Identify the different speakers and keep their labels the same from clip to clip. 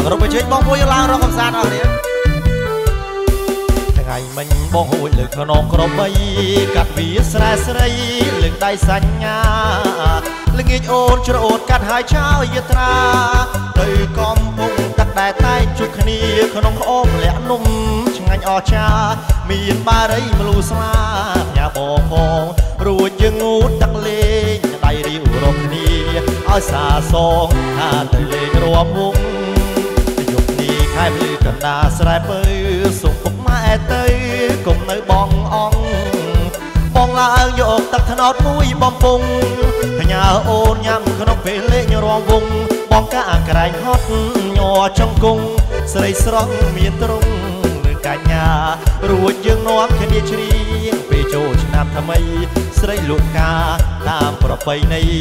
Speaker 1: រំជើញបងមួយឡើងរកកំសាន្តអស់គ្នាថ្ងៃមិញបងហួយលើក្នុងក្របីកាត់វាស្រែស្រីលើកដៃសញ្ញាល្ងាចអូនច្រូតកាត់ហើយឆោយត្រាទៅកំពុងទឹកដែលតែជួបគ្នាក្នុងក្អមលាក់នំឆ្ងាញ់អស្ចារ្យមានបារីមលូស្លាញ៉ាបងផងរួចយើងងូតទឹកលេងដៃរីវរកគ្នាឲ្យសាសងថាទៅលេងរួមវងយប់នេះខែភ្លឺកណ្ដាលស្រែពើសុំពុកម៉ែទៅកុំនៅបងអង្គបងឡើងយកទឹកថ្នោតមួយបំពង់ផ្ញើអូនញ៉ាំក្នុងពេលលេងរួមវងបងកាក្រែងហត់ញ័រចង្គង់ស្រីស្រស់មានទ្រង់នៅកញ្ញារួចយើងនាំគ្នាច្រៀងពេលចូលឆ្នាំថ្មីស្រីលក់ការតាមប្រពៃណី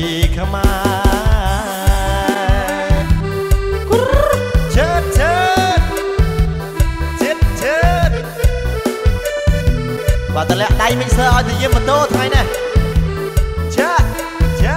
Speaker 1: ខ្មែរជើតជើតជើតជើតបើតលាក់ដៃមិចសើឲ្យទៅយាមម៉ូតូថ្ងៃនេះចាចា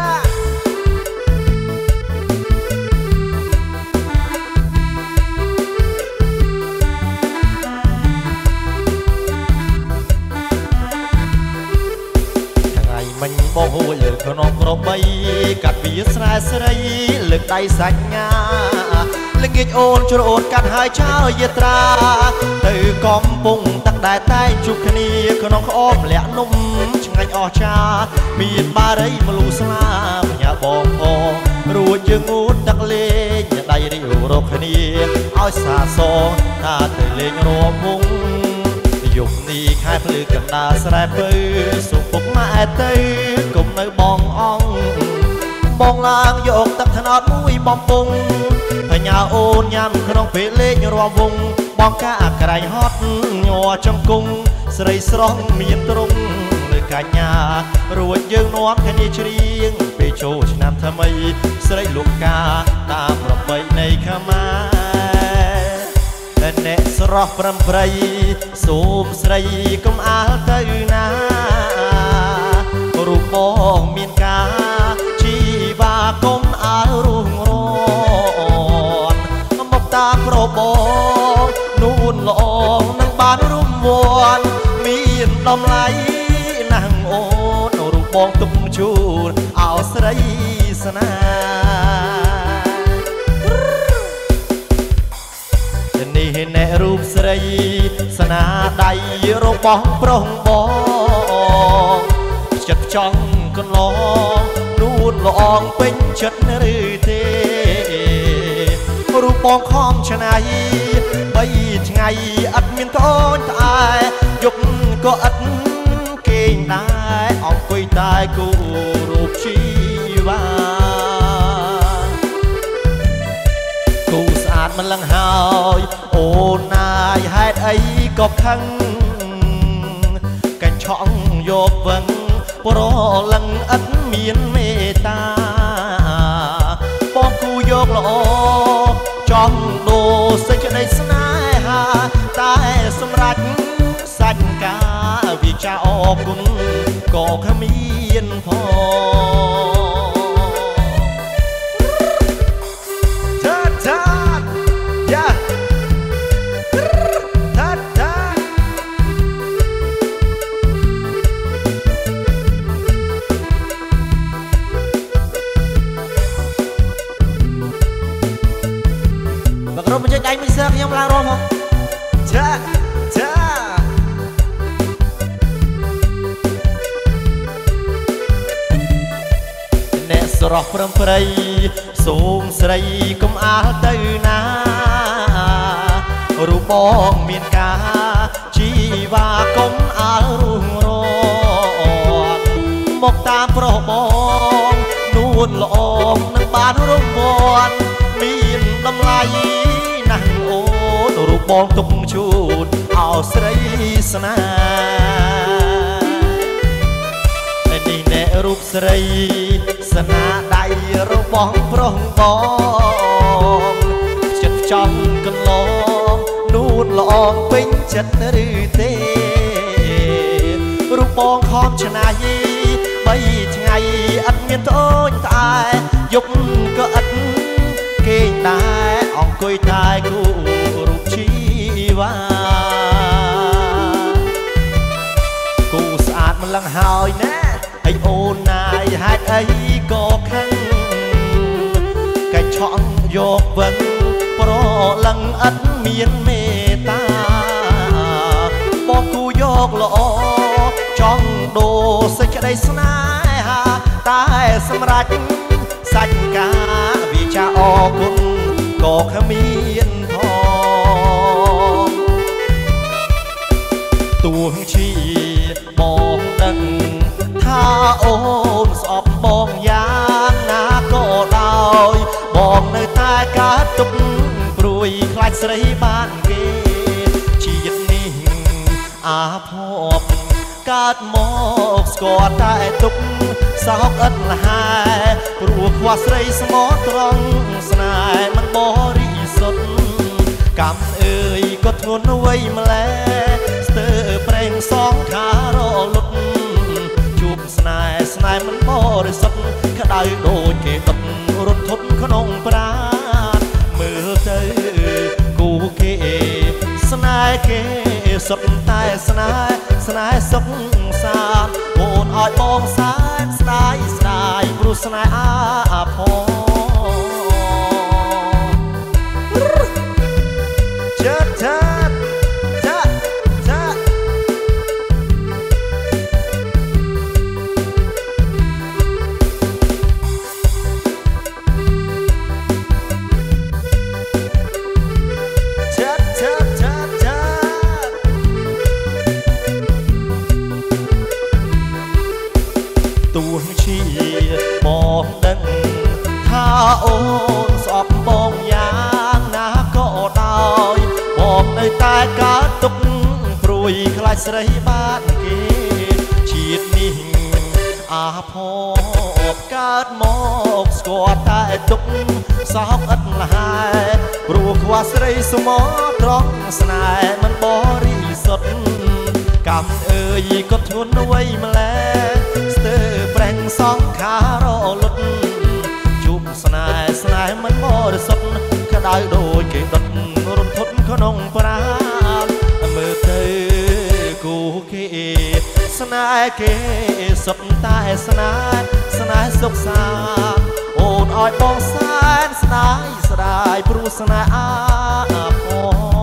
Speaker 1: មិញបងហួយលើក្នុងក្របីកាត់វាស្រែស្រីលើកដៃសញ្ញាល្ងាចអូនច្រូតកាត់ហើយឆោយត្រាទៅកំពុងទឹកដែលតែជួបគ្នាក្នុងក្អមលាក់នំឆ្ងាញ់អស្ចារ្យមានបារីមលូស្លាផ្ញើបងផងរួចយើងងូតទឹកលេងដៃរីវរកគ្នាឲ្យសាសងថាទៅលេងរួមវងយប់នេះខែភ្លឺកណ្ដាលស្រែពើសុំពុកម៉ែទៅកុំនៅបងអង្គបងឡើងយកទឹកថ្នោតមួយបំពង់ផ្ញើអូនញ៉ាំក្នុងពេលលេងរួមវងបងកាក្រែងហត់ញ័រចង្គង់ស្រីស្រស់មានទ្រង់លើកញ្ញារួចយើងនាំគ្នាច្រៀងពេលចូលឆ្នាំថ្មីស្រីលក់ការតាមប្រពៃណីខ្មែរអ្នកស្រស់ប្រំប្រៃសូមស្រីកុំអាលទៅណារូបបងមានការជីវ៉ាកុំអាលរួងរនមកតាមប្របងនួនល្អនឹងបានរំវន់មានតម្លៃណាស់អូនរូបបងទុកជូនអោស្រីស្នានេះអ្នករូបស្រីស្នាដៃរបស់ប្រុសបងចិត្តចង់កន្លងនួនល្អងពេញចិត្តឬទេរូបបងខំឆ្នៃ3ថ្ងៃអត់មានតូចត្អែយប់ក៏អត់គេងដែរអង្គុយតែគូរូបជីវ៉ាគូស្អាតមិនលឹងហើយអូនណាយហេតុអីក៏ខឹងកាញ់ឆក់យកវឹងប្រលឹងឥតមានមេត្តាបងគូយកល្អចំដូរសេចក្តីស្នេហាតែសម្រេចសាច់ការវាចាអរគុណក៏គ្មានរំជើញដៃមិចសើខ្ញុំឡើងរមមកចាចាអ្នកស្រស់ព្រមព្រៃសូមស្រីកុំអាលទៅណារូបបងមានការជីវ៉ាកុំអាលរួងរនមកតាមប្រុសបងនួនល្អនឹងបានរំវន់មានតម្លៃណាស់អូនរូបបងទុកជូនអោស្រីស្នានេះអ្នករូបស្រីស្នាដៃរបស់ប្រុសបងចិត្តចំកន្លងនួនល្អពេញចិត្តឬទេរូបបងខំឆ្នៃ3ថ្ងៃអត់មានតូចត្អែយប់ក៏អត់គេងដែរអង្គុយតែហើយណាអីអូនណាយហេតុអីក៏ខឹងកែឆក់យកវឹងប្រលឹងឥតមានមេត្តាបងគូយកល្អចង់ដូរសេចក្តីស្នេហាតែសម្រេចសាច់ការវាចាអរគុណក៏គ្មានផងទួងជាបងដឹងថាអូនស្អប់បងយ៉ាងណាក៏ដោយបងនៅតែកើតទុកព្រួយខ្លាចស្រីបានគេជាតិនេះអាភពកើតមកស្គាល់តែទុកសោកឥតលហែព្រោះខ្វះស្រីស្មោះត្រង់ស្នេហ៍មិនបរិសុទ្ធកម្មអើយក៏ធ្ងន់អ្វីម្ល៉េះស្ទើរប្រេងសងខារលត់ជួបស្នេហ៍មិនបរិសុទ្ធក្តៅដូចគេដុតរត់ធត់ក្នុងប្រាណមើលទៅគូគេស្នេហ៍គេសុទ្ធតែស្នេហ៍សុខសាន្តអូនឲ្យបងសែនស្ដាយព្រោះស្នេហ៍អាផទួងជាបងដឹងថាអូនស្អប់បងយ៉ាងណាក៏ដោយបងនៅតែកើតទុកព្រួយខ្លាចស្រីបានគេជាតិនេះអាភពកើតមកស្គាល់តែទុកសោកឥតលហែព្រោះខ្វះស្រីស្មោះត្រង់ស្នេហ៍មិនបរិសុទ្ធកម្មអើយក៏ធ្ងន់អ្វីម្ល៉េះស្ទើរប្រេងសងខារលត់ជួបស្នេហ៍មិនបរិសុទ្ធក្តៅដូចគេដុតរន្ធត់ក្នុងប្រាណមើលទៅគូគេស្នេហ៍គេសុទ្ធតែស្នេហ៍សុខសាន្តអូនឲ្យបងសែនស្ដាយព្រោះស្នេហ៍អាផង